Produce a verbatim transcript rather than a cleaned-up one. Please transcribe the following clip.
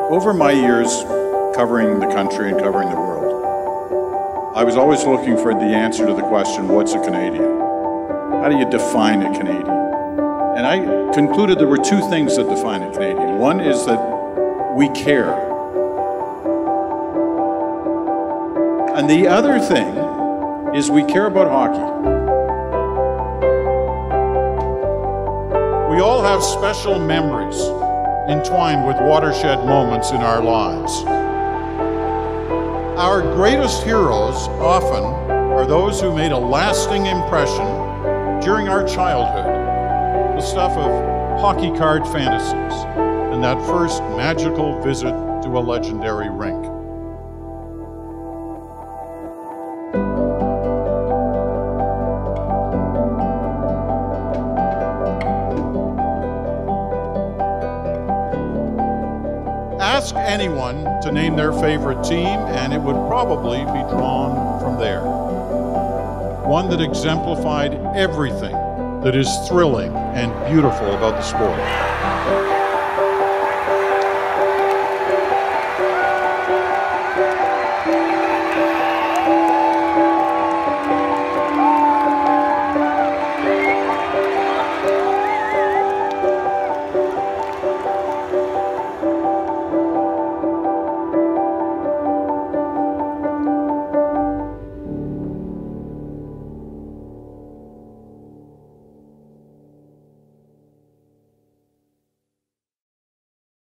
Over my years covering the country and covering the world, I was always looking for the answer to the question, what's a Canadian? How do you define a Canadian? And I concluded there were two things that define a Canadian. One is that we care. And the other thing is we care about hockey. We all have special memories entwined with watershed moments in our lives. Our greatest heroes often are those who made a lasting impression during our childhood. The stuff of hockey card fantasies and that first magical visit to a legendary rink. Ask anyone to name their favorite team, and it would probably be drawn from there. One that exemplified everything that is thrilling and beautiful about the sport.